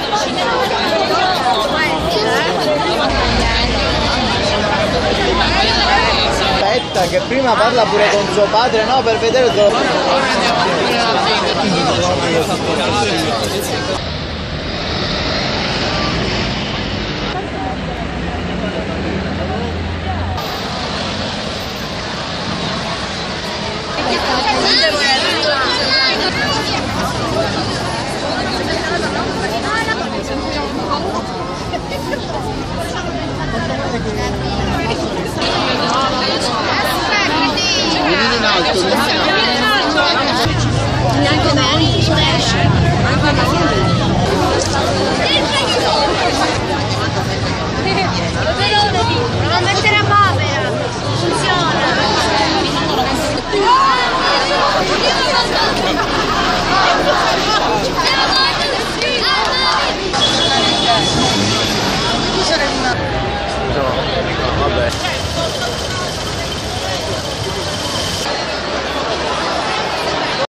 Aspetta, che prima parla pure con suo padre, no? Per vedere Neanche me,